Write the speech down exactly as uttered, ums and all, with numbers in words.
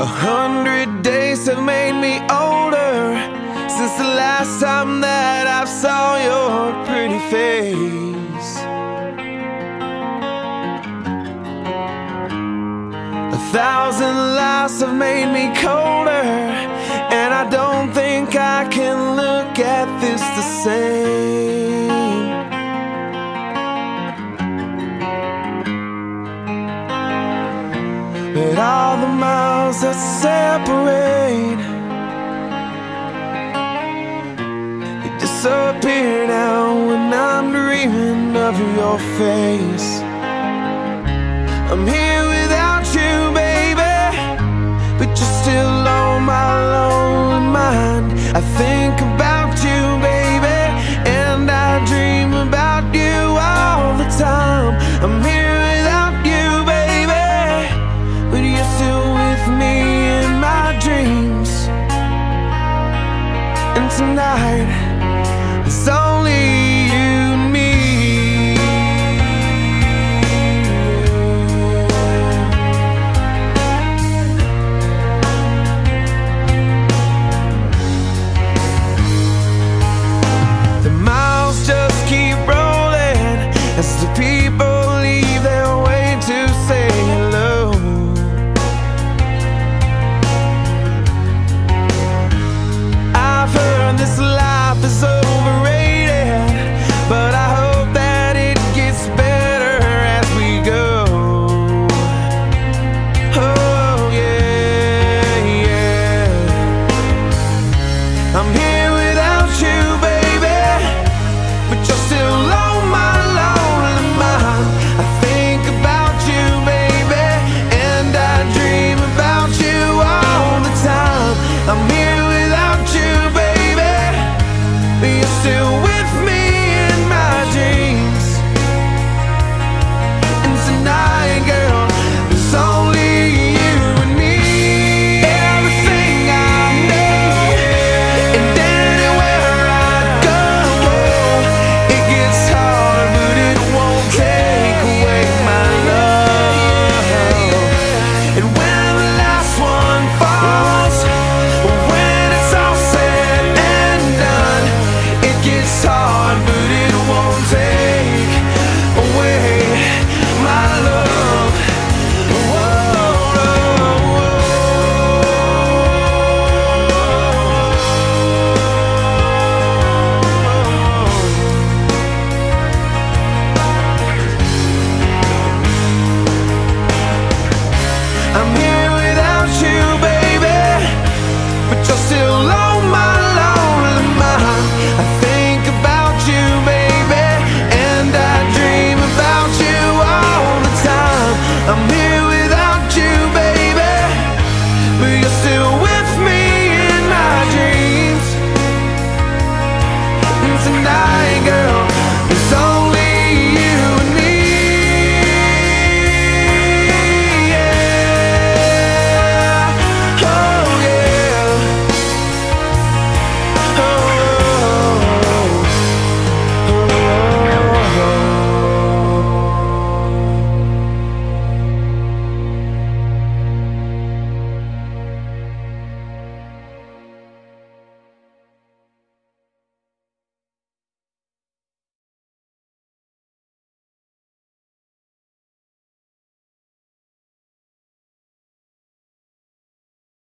A hundred days have made me older since the last time that I saw your pretty face. A thousand lives have made me colder, and I don't think I can look at this the same. But all the miles that separate, they disappear now when I'm dreaming of your face. I'm here